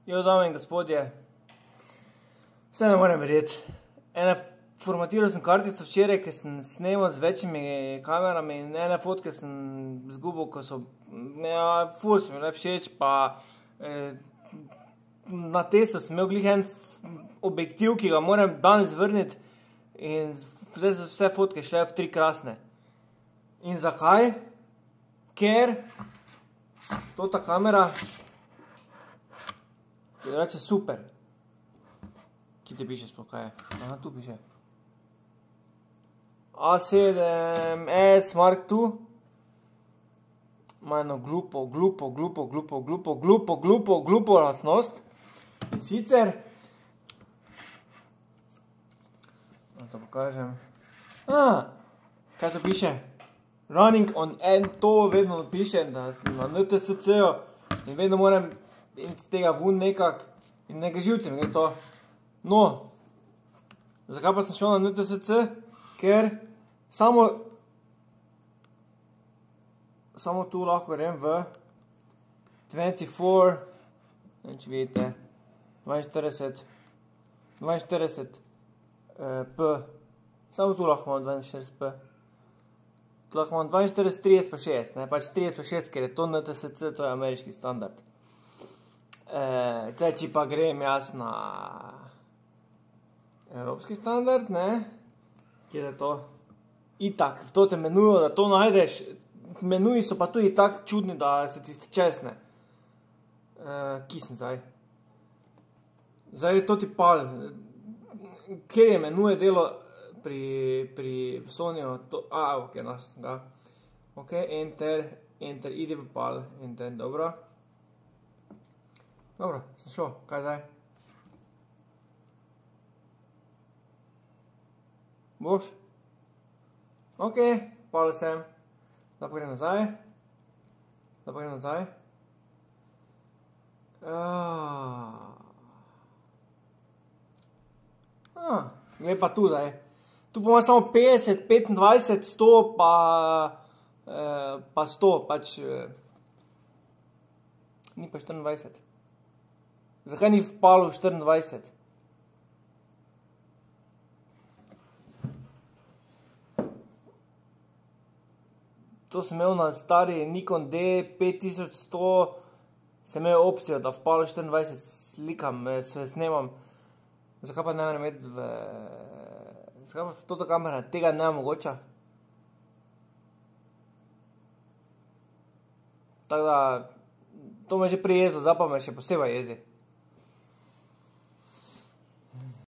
Jo, dame in gospodje, vse ne morem verjeti. Formatiral sem kartico včeraj, ker sem snemal z večjimi kamerami in ene fotke sem zgubil, ko so, ful so mi le všeč, pa na testu sem imel glih en objektiv, ki ga moram danes vrniti in zdaj so vse fotke šle v 3 krasne. In zakaj? Ker tota kamera je reče super. Kje ti piše sploh kaj je? Aha, tu piše. A7S Mark II ima eno glupo lastnost. In sicer, da to pokažem. Kaj to piše? Running on N, to vedno piše, da sem na NTSC-ju in vedno moram iz tega vun nekak in nekaj živce mi gre to. No, zakaj pa sem šel na NTSC? Ker samo tu lahko grem v 24, če vidite, 42p. Samo tu lahko imam 42p. Tu lahko imam 42, 30 pa 6, ne, pač 30 pa 6, ker je to NTSC, to je ameriški standard. Če pa grem jaz na evropski standard, ne, kjer je to itak, v totem menuju, da to najdeš, menuji so pa tudi tak čudni, da se ti česne. Kje sem zdaj? Zdaj je to ti pal, kjer je menuje delo pri Sonyju, ok, našel sem ga. Ok, enter, idi v pal, enter, dobro. Dobro, sem šel, kaj zdaj? Boš? Ok, pal sem. Zdaj pa grem nazaj. Gre pa tu zdaj. Tu pa imam samo 50, 25, 100 pa 100, pač ni pa 24. Zakaj ni vpalo 24? To sem imel na stari Nikon D5100, sem imel opcijo, da vpalo 24 slikam, se snemam. Zakaj pa ne morem imeti zakaj pa v toto kamera tega ne omogoča? Tako da, to me že prej jezilo, zdaj pa me še posebej jezi.